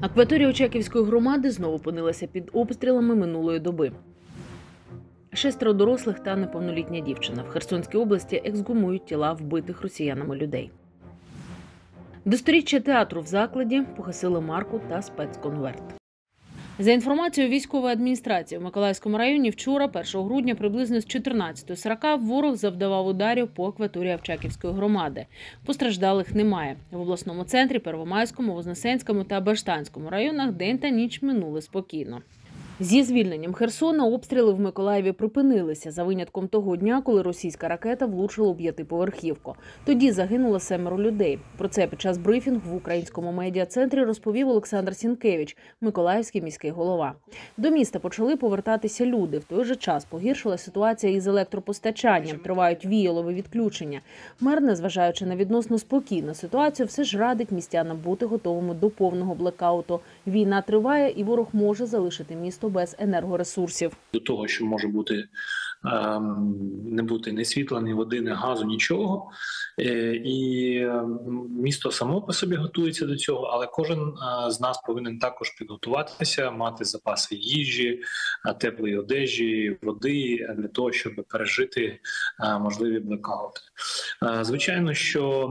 Акваторія Очаківської громади знову опинилася під обстрілами минулої доби. 6 дорослих та неповнолітня дівчина. В Херсонській області ексгумують тіла вбитих росіянами людей. До сторіччя театру в закладі погасили марку та спецконверт. За інформацією військової адміністрації, в Миколаївському районі вчора, 1 грудня, приблизно з 14:40 ворог завдавав ударів по акваторії Овчаківської громади. Постраждалих немає. В обласному центрі, Первомайському, Вознесенському та Баштанському районах день та ніч минули спокійно. Зі звільненням Херсона обстріли в Миколаєві припинилися, за винятком того дня, коли російська ракета влучила у 5-поверхівку. Тоді загинуло 7 людей. Про це під час брифінгу в українському медіа-центрі розповів Олександр Сінкевич, миколаївський міський голова. До міста почали повертатися люди. В той же час погіршила ситуація із електропостачанням, тривають віялові відключення. Мер, незважаючи на відносно спокійну ситуацію, все ж радить містянам бути готовими до повного блекауту. Війна триває і ворог може залишити місто без енергоресурсів. До того, що може бути не бути ні світла, ні води, ні газу, нічого. І місто само по собі готується до цього, але кожен з нас повинен також підготуватися, мати запаси їжі, теплої одежі, води для того, щоб пережити можливі блекаути. Звичайно, що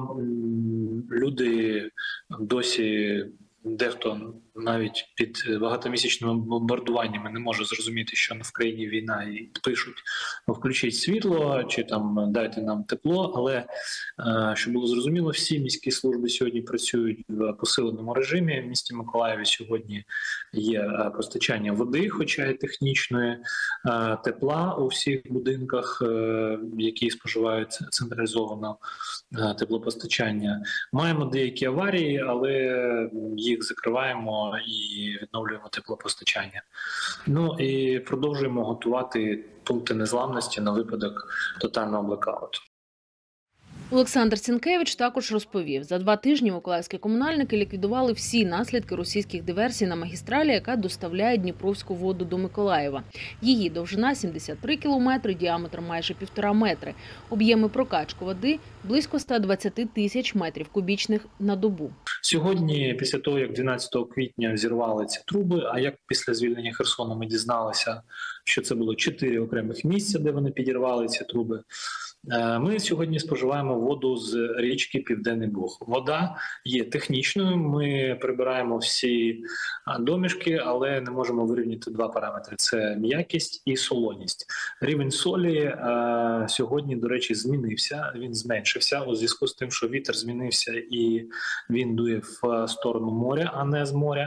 люди досі, дехто навіть під багатомісячними бомбардуваннями не може зрозуміти, що в країні війна, і пишуть: включіть світло чи там дайте нам тепло. Але щоб було зрозуміло, всі міські служби сьогодні працюють в посиленому режимі. В місті Миколаєві сьогодні є постачання води, хоча й технічної, тепла у всіх будинках, які споживають централізоване теплопостачання. Маємо деякі аварії, але їх закриваємо і відновлюємо теплопостачання. Ну і продовжуємо готувати пункти незламності на випадок тотального блекауту. Олександр Сінкевич також розповів, за 2 тижні миколаївські комунальники ліквідували всі наслідки російських диверсій на магістралі, яка доставляє Дніпровську воду до Миколаєва. Її довжина 73 кілометри, діаметр майже 1,5 метри. Об'єми прокачки води – близько 120 тисяч метрів кубічних на добу. Сьогодні, після того, як 12 квітня взірвали ці труби, а як після звільнення Херсону ми дізналися, що це було 4 окремих місця, де вони підірвали ці труби, ми сьогодні споживаємо воду з річки Південний Буг. Вода є технічною, ми прибираємо всі домішки, але не можемо вирівняти 2 параметри – це м'якість і солоність. Рівень солі сьогодні, до речі, змінився, він зменшився у зв'язку з тим, що вітер змінився і він дує в сторону моря, а не з моря,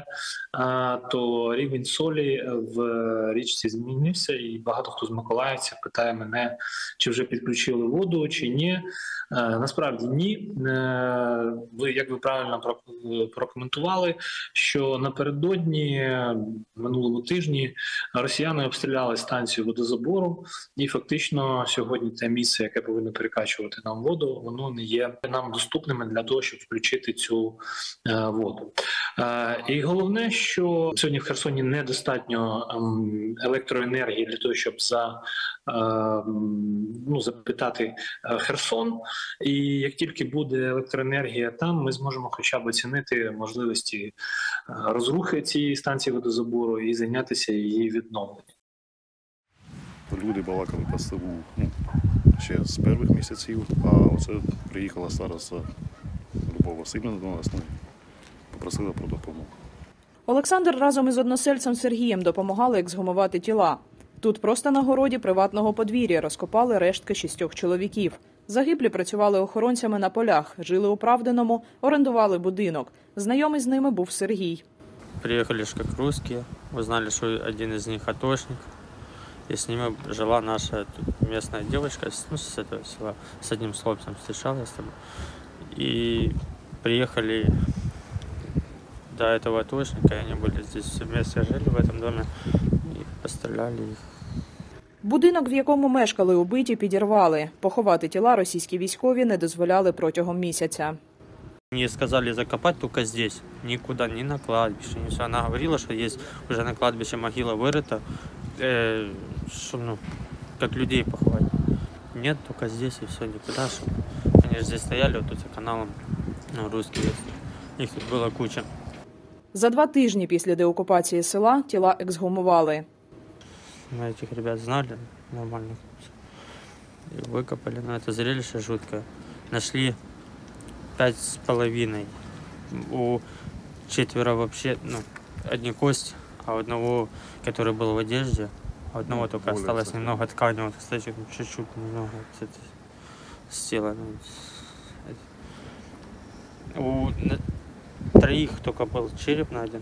то рівень солі в річці змінився, і багато хто з миколаївців питає мене, чи вже підключили воду, чи ні. Насправді ні. Як ви правильно прокоментували, що напередодні, минулого тижні, росіяни обстріляли станцію водозабору, і фактично сьогодні те місце, яке повинно перекачувати нам воду, воно не є нам доступним для того, щоб включити цю воду. І головне, що сьогодні в Херсоні недостатньо електроенергії для того, щоб запитати Херсон. І як тільки буде електроенергія там, ми зможемо хоча б оцінити можливості розрухи цієї станції водозабору і зайнятися її відновленням. Люди балакали по селу ще з перших місяців, а оце приїхала староста Любов Васильівна до нас, попросила про допомогу. Олександр разом із односельцем Сергієм допомагали ексгумувати тіла. Тут просто на городі приватного подвір'я розкопали рештки 6 чоловіків. Загиблі працювали охоронцями на полях, жили у Правдиному, орендували будинок. Знайомий з ними був Сергій. Приїхали ж як русские, узнали, що один із них атошник. И с ними жила наша местная девочка, с этого села, с одним хлопцем встречалась там. И приехали до этого атошника, и они были здесь все вместе, жили в этом доме, и постреляли их. Будинок, в якому мешкали убиті, підірвали. Поховати тіла російські військові не дозволяли протягом місяця. Мне сказали закопать только здесь, никуда, ни на кладбище, ни все. Она говорила, что есть уже на кладбище могила вырыта, как людей поховать. Нет, только здесь и все, никуда. Они же здесь стояли, вот тут за каналом, русские, их тут было куча. За 2 тижні після деокупації села тіла ексгумували. Мы этих ребят знали, нормальных. И выкопали, но это зрелище жуткое. Нашли 5,5. У 4 вообще, одни кости, а у одного, который был в одежде, а у одного только осталось немного ткани. Вот, кстати, чуть-чуть немного с тела. У 3 только был череп найден.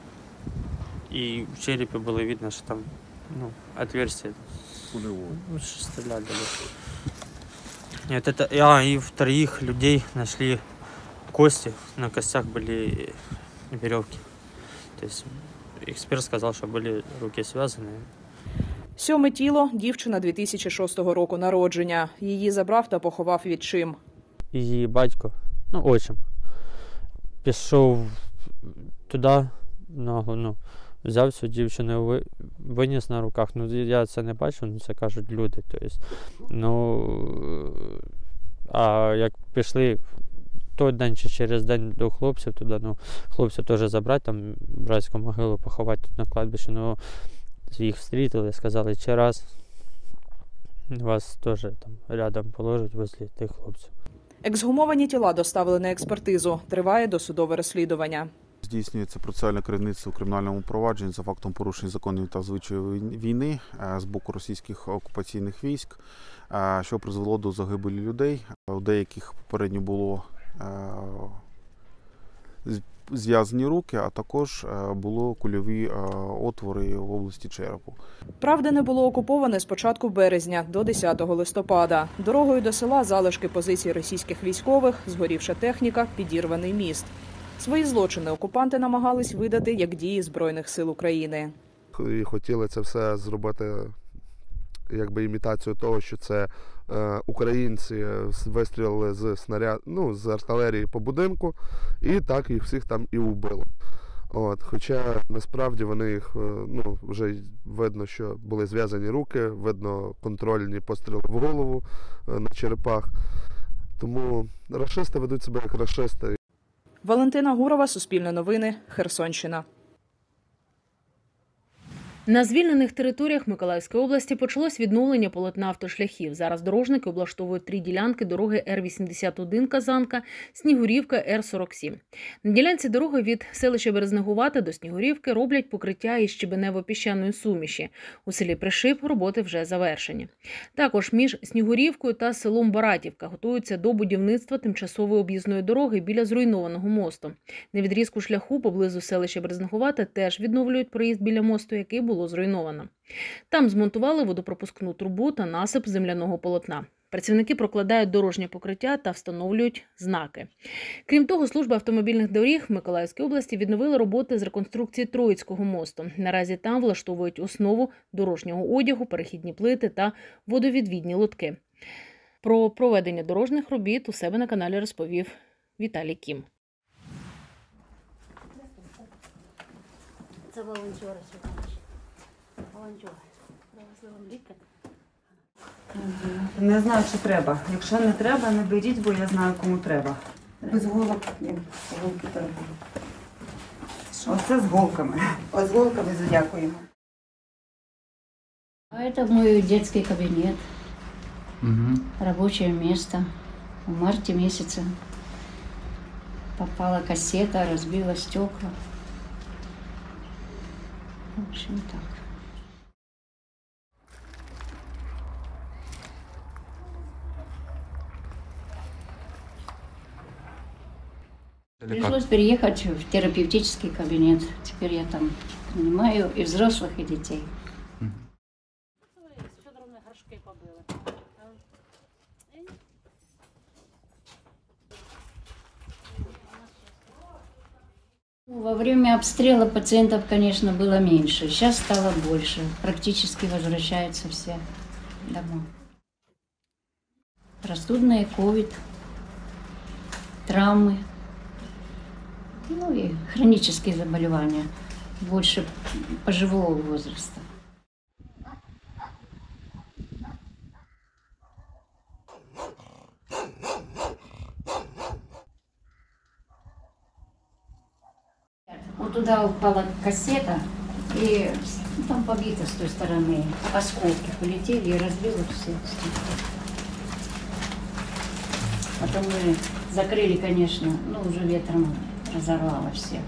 И в черепе было видно, что там отверстие. Стреляли. Нет, и в 3 людей нашли кости. На костях были веревки. То есть эксперт сказал, что были руки связаны. 7 тіло – дівчина 2006 року народження. Її забрав та поховав відчим. Її батько, отчим, пішов туди, взяв цю дівчину, виніс на руках. Я це не бачив, це кажуть люди. А як пішли той день чи через день до хлопців туди, хлопців теж забрати, там братську могилу поховати тут на кладбищі, їх встрітили, сказали, чи раз вас теж там рядом положать возле тих хлопців. Ексгумовані тіла доставили на експертизу. Триває досудове розслідування. Здійснюється процесуальне керівництво у кримінальному провадженні за фактом порушення законів та звичаїв війни з боку російських окупаційних військ, що призвело до загибелі людей. У деяких попередньо було зв'язані руки, а також було кульові отвори в області черепу. Правда, не було окуповане з початку березня до 10 листопада. Дорогою до села залишки позицій російських військових, згорівша техніка, підірваний міст. Свої злочини окупанти намагались видати як дії Збройних сил України. І хотіли це все зробити якби імітацію того, що це українці вистрілили з з артилерії по будинку, і так їх всіх там і вбило. Хоча насправді вони їх, вже видно, що були зв'язані руки, видно контрольні постріли в голову на черепах. Тому рашисти ведуть себе як рашисти. Валентина Гурова, Суспільне новини, Херсонщина. На звільнених територіях Миколаївської області почалось відновлення полотна автошляхів. Зараз дорожники облаштовують 3 ділянки дороги Р-81 Казанка, Снігурівка, Р-47. На ділянці дороги від селища Березнегувате до Снігурівки роблять покриття із щебенево-піщаної суміші. У селі Пришип роботи вже завершені. Також між Снігурівкою та селом Баратівка готуються до будівництва тимчасової об'їзної дороги біля зруйнованого мосту. На відрізку шляху поблизу селища Березнегувате теж відновлюють проїзд біля мосту, який було зруйновано. Там змонтували водопропускну трубу та насип земляного полотна. Працівники прокладають дорожнє покриття та встановлюють знаки. Крім того, служба автомобільних доріг в Миколаївській області відновила роботи з реконструкції Троїцького мосту. Наразі там влаштовують основу дорожнього одягу, перехідні плити та водовідвідні лотки. Про проведення дорожніх робіт у себе на каналі розповів Віталій Кім. Це волонтери сьогодні. Волонтери. Не знаю, чи треба. Якщо не треба, не беріть, бо я знаю, кому треба. Без голок. Ні, голки треба. Оце з голками. А з голками дякуємо. А это мой детский кабинет. Рабочее место. В марте месяце попала кассета, разбила стекла. В общем, так. Пришлось переехать в терапевтический кабинет. Теперь я там принимаю и взрослых, и детей. Во время обстрела пациентов, конечно, было меньше. Сейчас стало больше. Практически возвращаются все домой. Простудные, ковид, травмы, и хронические заболевания. Больше пожилого возраста. Вот туда упала кассета, и там побито с той стороны. Осколки полетели и разбило все. Потом мы закрыли, конечно, ну уже ветром разорвало всех.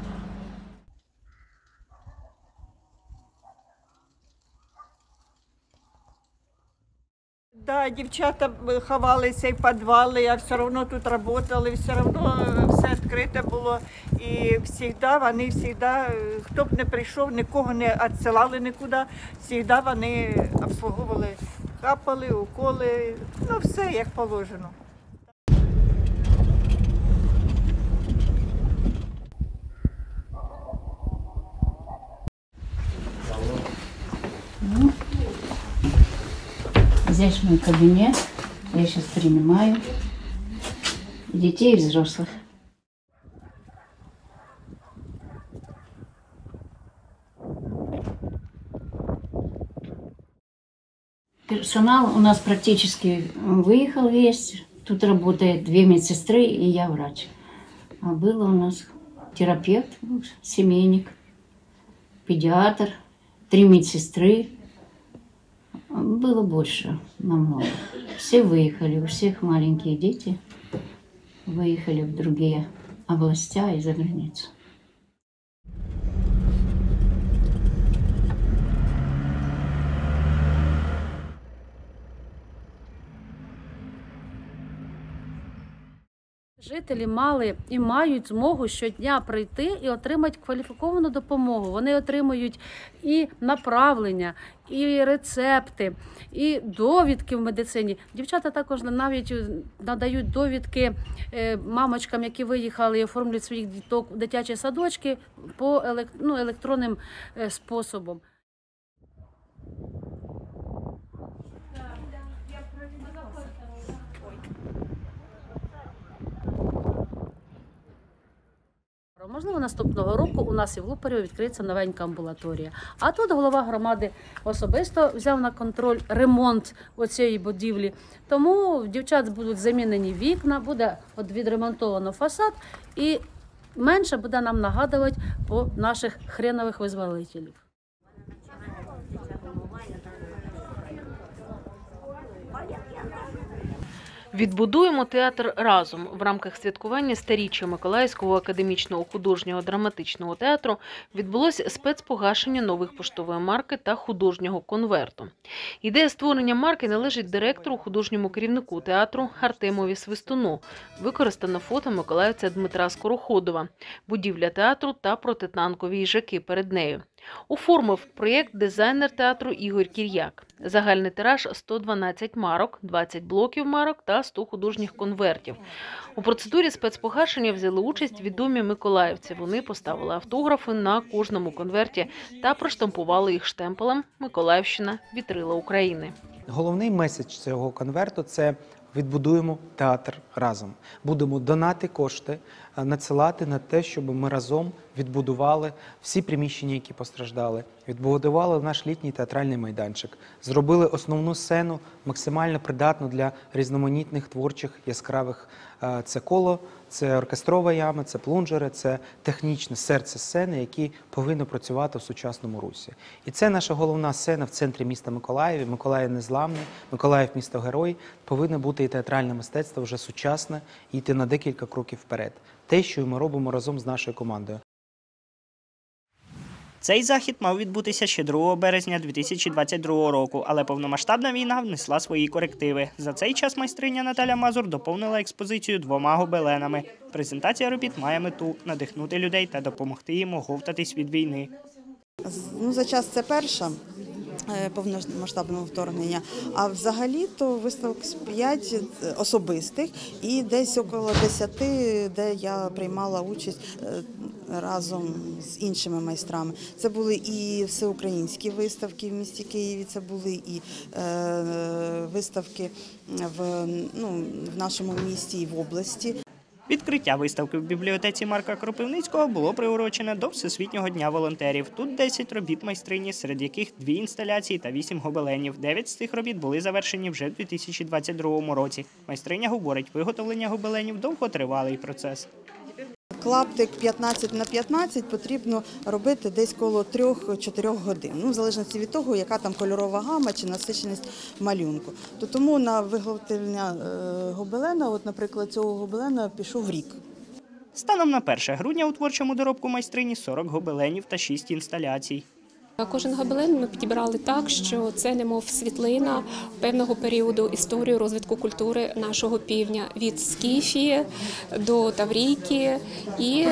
Да, дівчата ховалися і в підвали, а все одно тут працювали, все одно все відкрите було. І вони завжди, хто б не прийшов, нікого не відсилали нікуди, завжди вони обслуговували, капали, уколи, ну все як положено. Здесь мой кабинет, я сейчас принимаю детей и взрослых. Персонал у нас практически выехал весь. Тут работает 2 медсестры и я врач. А было у нас терапевт, семейник, педиатр, 3 медсестры. Было больше намного. Все выехали, у всех маленькие дети выехали в другие областя и за границу. Жителі мали і мають змогу щодня прийти і отримати кваліфіковану допомогу. Вони отримують і направлення, і рецепти, і довідки в медицині. Дівчата також навіть надають довідки мамочкам, які виїхали і оформлюють своїх діток в дитячі садочки по електронним способом. Можливо, наступного року у нас і в Лупареві відкриється новенька амбулаторія. А тут голова громади особисто взяв на контроль ремонт цієї будівлі. Тому в дівчат будуть замінені вікна, буде відремонтовано фасад і менше буде нам нагадувати по наших хренових визволителів. Відбудуємо театр разом. В рамках святкування сторіччя Миколаївського академічного художнього драматичного театру відбулося спецпогашення нових поштової марки та художнього конверту. Ідея створення марки належить директору, художньому керівнику театру Артемові Свистуну. Використано фото миколаївця Дмитра Скороходова, будівля театру та протитанкові їжаки перед нею. Оформив проєкт дизайнер театру Ігор Кір'як. Загальний тираж – 112 марок, 20 блоків марок та 100 художніх конвертів. У процедурі спецпогашення взяли участь відомі миколаївці. Вони поставили автографи на кожному конверті та проштампували їх штемпелем «Миколаївщина – вітрила України». Головний меседж цього конверту – це відбудуємо театр разом. Будемо донати кошти, надсилати на те, щоб ми разом відбудували всі приміщення, які постраждали, відбудували наш літній театральний майданчик, зробили основну сцену максимально придатну для різноманітних творчих яскравих. Це коло, це оркестрова яма, це плунжери, це технічне серце сцени, які повинні працювати в сучасному русі. І це наша головна сцена в центрі міста Миколаєві. Миколаїв незламний, Миколаїв – місто-герой. Повинно бути і театральне мистецтво вже сучасне і йти на декілька кроків вперед. Те, що ми робимо разом з нашою командою. Цей захід мав відбутися ще 2 березня 2022 року, але повномасштабна війна внесла свої корективи. За цей час майстриня Наталя Мазур доповнила експозицію 2 гобеленами. Презентація робіт має мету – надихнути людей та допомогти їм оговтатись від війни. За час це перша повномасштабного вторгнення, а взагалі-то виставок 5 особистих і десь около 10, де я приймала участь разом з іншими майстрами. Це були і всеукраїнські виставки в місті Києві, це були і виставки в нашому місті і в області. Відкриття виставки в бібліотеці Марка Кропивницького було приурочене до Всесвітнього дня волонтерів. Тут 10 робіт майстрині, серед яких 2 інсталяції та 8 гобеленів. 9 з цих робіт були завершені вже в 2022 році. Майстриня говорить, виготовлення гобеленів – довготривалий процес. клаптик 15×15 потрібно робити десь коло 3-4 годин, ну, в залежності від того, яка там кольорова гама чи насиченість малюнку. Тому на виготовлення гобелена, от, наприклад, цього гобелена пішов рік. Станом на 1 грудня у творчому доробку майстрині 40 гобеленів та 6 інсталяцій. Кожен гобелен ми підібрали так, що це немов світлина певного періоду історії розвитку культури нашого півдня. Від Скіфії до Таврійки і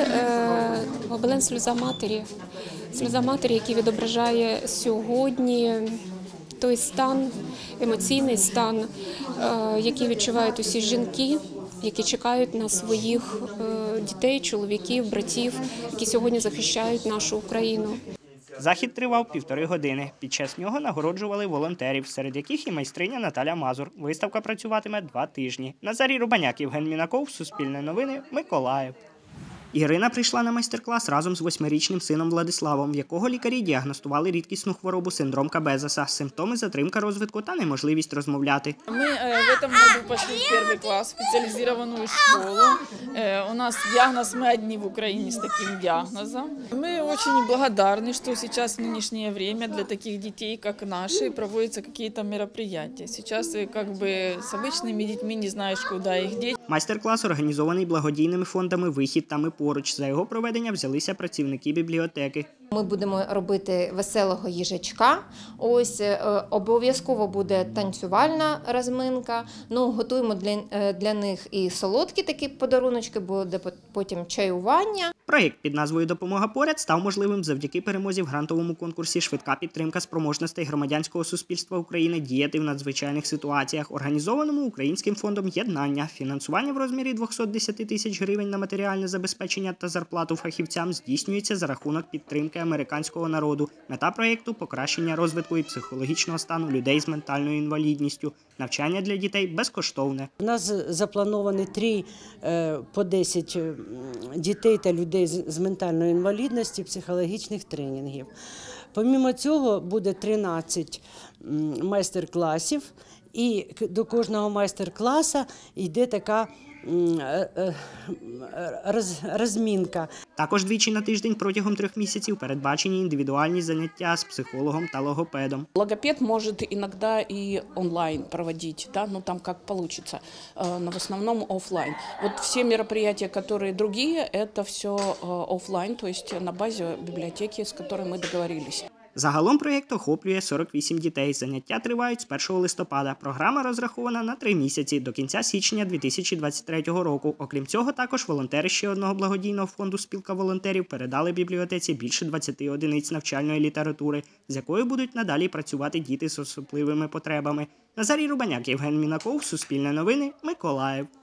гобелен «Сльоза матері». «Сльоза матері», який відображає сьогодні той стан, емоційний стан, який відчувають усі жінки, які чекають на своїх дітей, чоловіків, братів, які сьогодні захищають нашу Україну. Захід тривав 1,5 години. Під час нього нагороджували волонтерів, серед яких і майстриня Наталя Мазур. Виставка працюватиме 2 тижні. Назарій Рубаняк, Євген Мінаков, Суспільне новини, Миколаїв. Ірина прийшла на майстер-клас разом з 8-річним сином Владиславом, в якого лікарі діагностували рідкісну хворобу синдром Кабезаса, симптоми затримка розвитку та неможливість розмовляти. Ми в цьому році пішли в 1 клас, в спеціалізовану школу. У нас діагноз, ми одні в Україні з таким діагнозом. Ми дуже благодарні, що зараз в нинішнє время для таких дітей, як наші, проводяться якісь мероприятия. Зараз з обичними дітьми не знаєш, куди їх діти. Майстер-клас організований благодійними фондами «Вихід» та «Ми поруч». За його проведення взялися працівники бібліотеки. Ми будемо робити веселого їжачка. Ось обов'язково буде танцювальна розминка. Ну, готуємо для них і солодкі такі подаруночки, буде потім чаювання. Проєкт під назвою «Допомога поряд» став можливим завдяки перемозі в грантовому конкурсі «Швидка підтримка спроможностей громадянського суспільства України діяти в надзвичайних ситуаціях», організованому Українським фондом «Єднання». Фінансування в розмірі 210 тисяч гривень на матеріальне забезпечення та зарплату фахівцям здійснюється за рахунок підтримки американського народу. Мета проєкту – покращення розвитку і психологічного стану людей з ментальною інвалідністю. Навчання для дітей безкоштовне. У нас заплановані 3 по 10 дітей та людей з ментальною інвалідністю психологічних тренінгів. Помімо цього буде 13 майстер-класів, і до кожного майстер-класу йде така розмінка. Також двічі на тиждень протягом 3 місяців передбачені індивідуальні заняття з психологом та логопедом. Логопед может иногда и онлайн проводить, да, ну там как получится, но в основном офлайн. Вот все мероприятия, которые другие, это все офлайн, то есть на базе библиотеки, с которой мы договорились. Загалом проєкт охоплює 48 дітей. Заняття тривають з 1 листопада. Програма розрахована на 3 місяці, до кінця січня 2023 року. Окрім цього, також волонтери ще одного благодійного фонду «Спілка волонтерів» передали бібліотеці більше 20 одиниць навчальної літератури, з якою будуть надалі працювати діти з особливими потребами. Назарій Рубаняк, Євген Мінаков, Суспільне новини, Миколаїв.